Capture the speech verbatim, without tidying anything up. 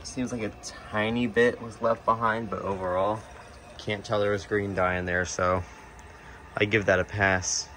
Seems like a tiny bit was left behind, but overall, can't tell there was green dye in there, so I give that a pass.